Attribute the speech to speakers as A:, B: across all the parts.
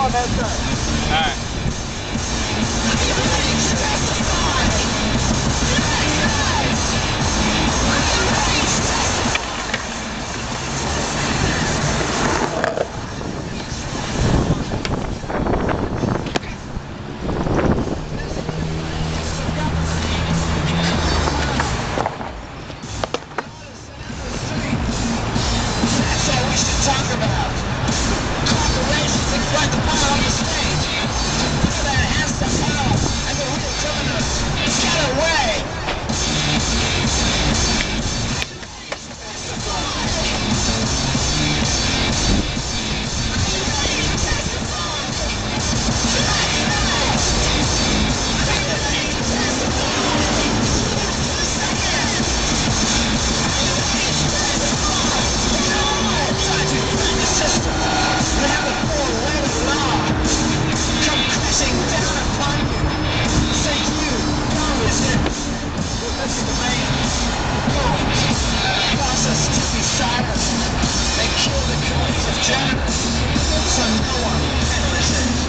A: on that side.
B: All right.
C: Talk about corporations that fight the power on the stage. Put their hands to power and the real criminals get away. They kill the collective generous, so no one can resist.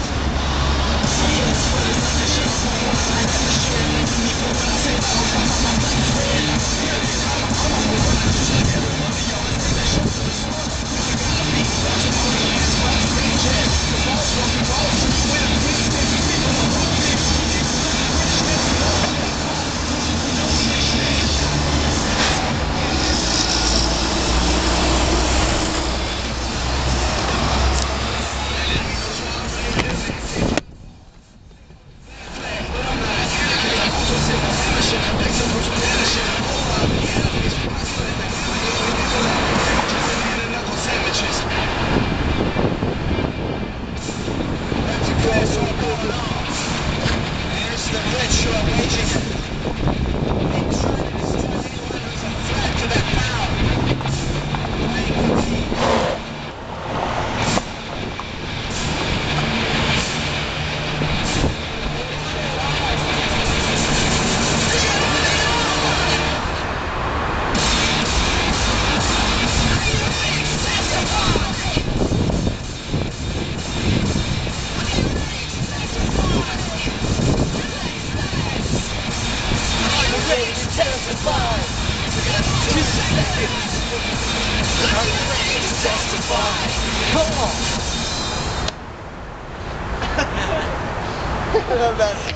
C: It's the rich who are waging threat to their power.
A: Come on. I love that.